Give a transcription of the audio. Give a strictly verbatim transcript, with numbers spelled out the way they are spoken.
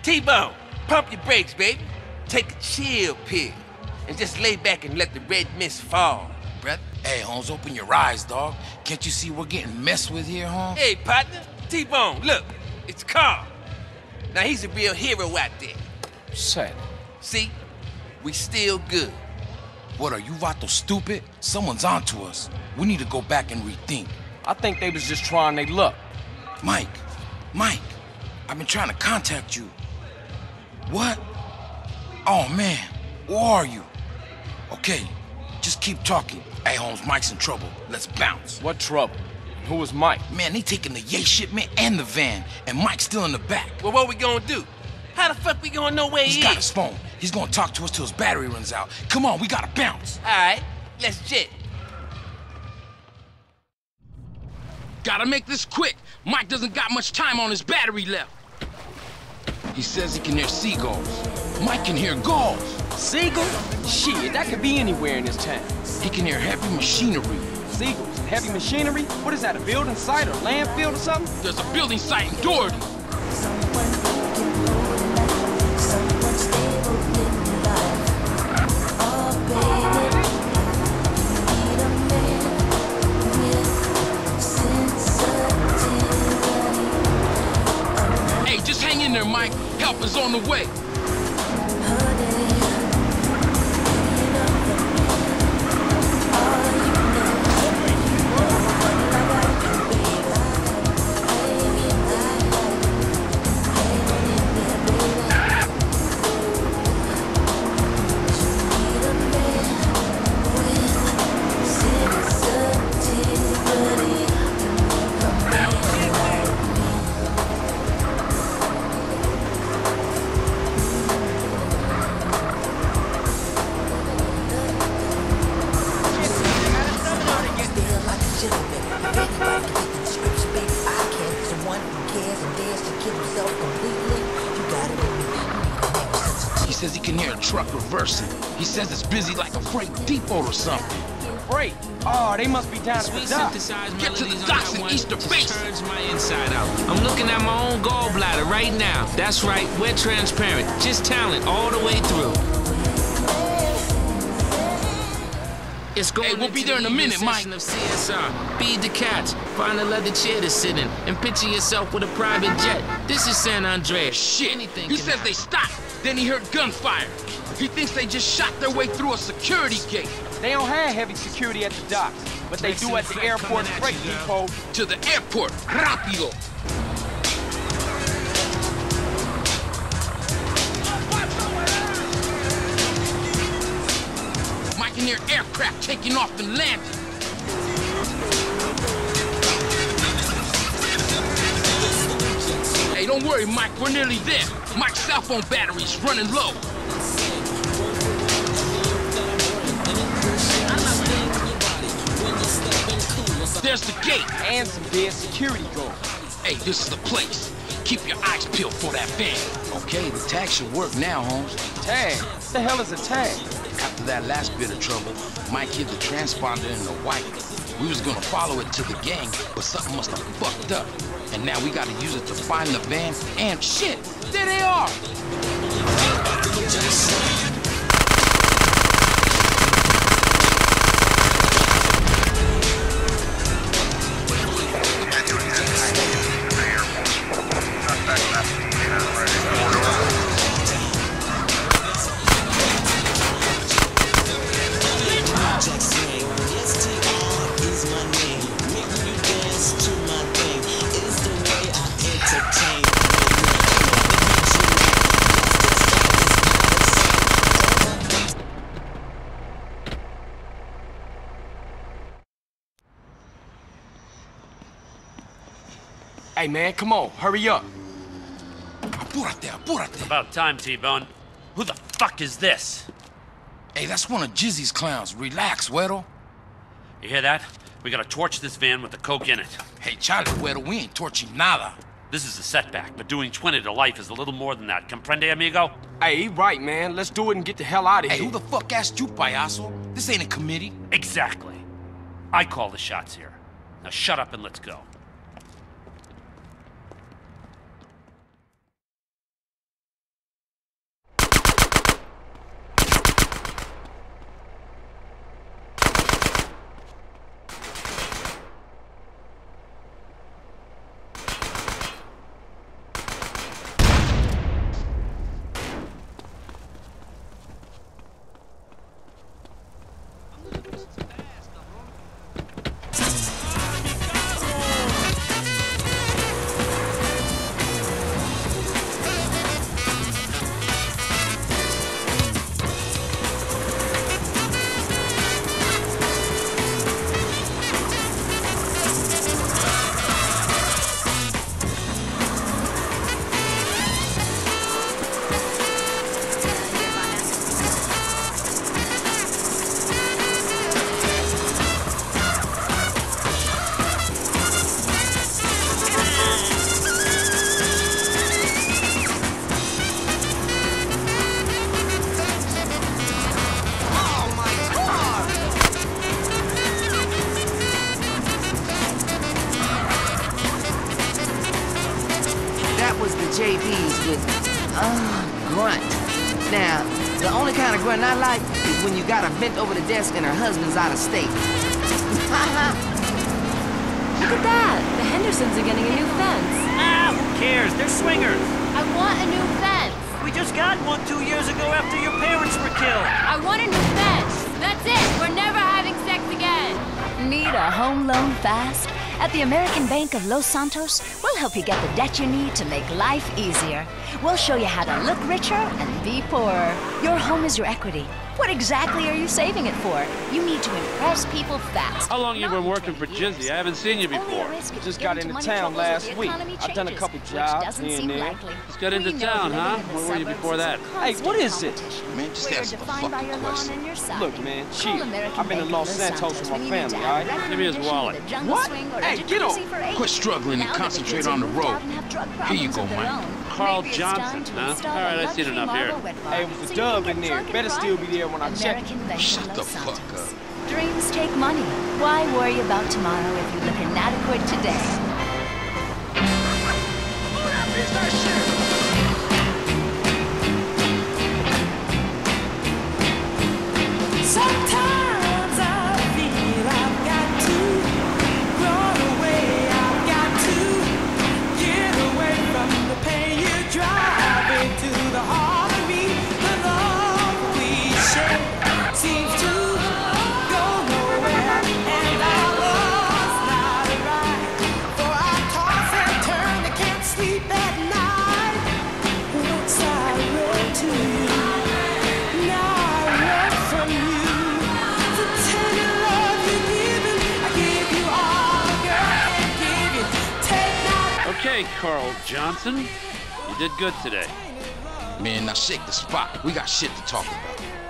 T-Bone, pump your brakes, baby. Take a chill pill and just lay back and let the red mist fall, brother. Hey, Holmes, open your eyes, dog. Can't you see we're getting messed with here, Holmes? Hey, partner. T-Bone, look. It's Carl. Now, he's a real hero out there. Sad. See? We still good. What, are you Vato stupid? Someone's onto us. We need to go back and rethink. I think they was just trying their luck. Mike, Mike, I've been trying to contact you. What? Oh, man, where are you? Okay, just keep talking. Hey, Holmes, Mike's in trouble. Let's bounce. What trouble? Who was Mike? Man, they taking the Yay shipment and the van, and Mike's still in the back. Well, what we gonna do? How the fuck we gonna know where He's he is? got his phone. He's gonna talk to us till his battery runs out. Come on, we gotta bounce. All right, let's jet. Gotta make this quick. Mike doesn't got much time on his battery left. He says he can hear seagulls. Mike can hear gulls. Seagull? Shit, that could be anywhere in this town. He can hear heavy machinery. Seagulls and heavy machinery? What is that, a building site or landfill or something? There's a building site in Doherty. Hey, just hang in there, Mike. Help is on the way. He says he can hear a truck reversing. He says it's busy like a freight depot or something. Freight? Oh, they must be down at the dock. Get to the docks in Easter Basin. Turns my inside out. I'm looking at my own gallbladder right now. That's right, we're transparent. Just talent all the way through. It's going Hey, we'll be there in a minute, Mike. Of C S R. Feed the cats, find a leather chair to sit in, and picture yourself with a private jet. This is San Andreas. Shit, Anything he can says they stopped. Then he heard gunfire. He thinks they just shot their way through a security gate. They don't have heavy security at the docks, but they do at the airport freight depot. To the airport, rápido. Mike can hear aircraft taking off and landing. Hey, don't worry, Mike, we're nearly there. Mike's cell phone battery's running low. There's the gate. And some dead security guards. Hey, this is the place. Keep your eyes peeled for that van. Okay, the tag should work now, Holmes. Tag? What the hell is a tag? After that last bit of trouble, Mike hid the transponder in the white. We was gonna follow it to the gang, but something must have fucked up. And now we gotta use it to find the van, and shit, there they are! Hey, man, come on, hurry up. Apúrate, apúrate. About time, T-Bone. Who the fuck is this? Hey, that's one of Jizzy's clowns. Relax, Güero. You hear that? We gotta torch this van with the coke in it. Hey, Charlie, Güero, we ain't torching nada. This is a setback, but doing twenty to life is a little more than that. Comprende, amigo? Hey, he right, man. Let's do it and get the hell out of Hey, here. who the fuck asked you, payaso? This ain't a committee. Exactly. I call the shots here. Now shut up and let's go. J Ds with, uh, grunt. Now, the only kind of grunt I like is when you got her bent over the desk and her husband's out of state. Look at that! The Hendersons are getting a new fence. Ah, who cares? They're swingers. I want a new fence. We just got one two years ago after your parents were killed. I want a new fence. That's it. We're never having sex again. Need a home loan fast? At the American Bank of Los Santos, we'll help you get the debt you need to make life easier. We'll show you how to look richer and be poorer. Your home is your equity. What exactly are you saving it for? You need to impress people fast. How long you been working for Jizzy? I haven't seen you before. Just got into town last week. I've done a couple jobs here and there. Just got into town, huh? Where were you before that? Hey, what is it? Man, just answer the fucking question. Look, man, chill. I've been in Los Santos with my family, all right? Give me his wallet. What? Hey, get on. Quit struggling and concentrate on the road. Here you go, Mike. Carl Johnson, huh? All right, I've seen enough here. Hey, it was a dub in there. Better still be there when I check. Shut the fuck up. Dreams take money. Why worry about tomorrow if you look inadequate today? Sometimes I feel I've got to run away. I've got to get away from the pain you drive into the heart of me. The love we share seems to go nowhere, and our love's not right. For I toss and turn, I can't sleep at night. Once I run to you, now I run from you. The tender love you're giving, I give you all, girl, and give you. Take not. Okay, Carl Johnson. You did good today. Man, now shake the spot. We got shit to talk about.